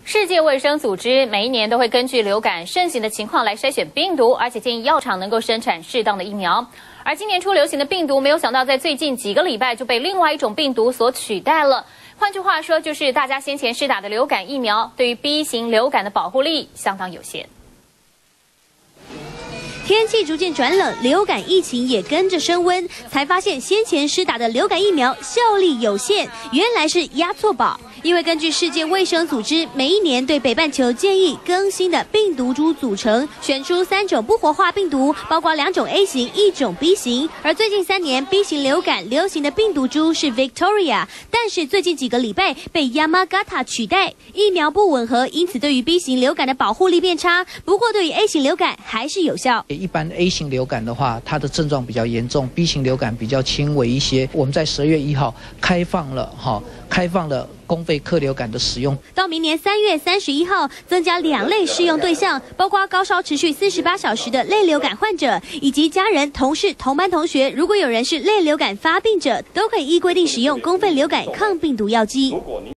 世界卫生组织每一年都会根据流感盛行的情况来筛选病毒，而且建议药厂能够生产适当的疫苗。而今年初流行的病毒，没有想到在最近几个礼拜就被另外一种病毒所取代了。换句话说，就是大家先前施打的流感疫苗，对于 B 型流感的保护力相当有限。 天气逐渐转冷，流感疫情也跟着升温，才发现先前施打的流感疫苗效力有限，原来是押错宝。因为根据世界卫生组织每一年对北半球建议更新的病毒株组成，选出3种不活化病毒，包括2种 A 型、1种 B 型。而最近3年 B 型流感流行的病毒株是 Victoria， 但是最近几个礼拜被 Yamagata 取代，疫苗不吻合，因此对于 B 型流感的保护力变差。不过对于 A 型流感还是有效。 一般 A 型流感的话，它的症状比较严重 ，B 型流感比较轻微一些。我们在12月1号开放了公费克流感的使用。到明年3月31号，增加2类适用对象，包括高烧持续48小时的类流感患者，以及家人、同事、同班同学，如果有人是类流感发病者，都可以依规定使用公费流感抗病毒药剂。